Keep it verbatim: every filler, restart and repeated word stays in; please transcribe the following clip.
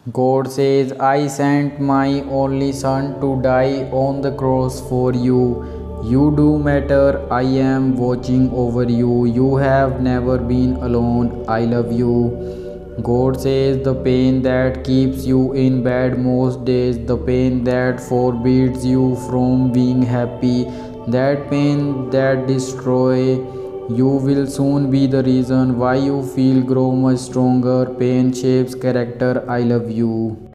God says, I sent my only son to die on the cross for you. You do matter. I am watching over you. You have never been alone. I love you. God says, the pain that keeps you in bed most days, the pain that forbids you from being happy, that pain that destroys you will soon be the reason why you feel grow much stronger. Pain shapes character. I love you.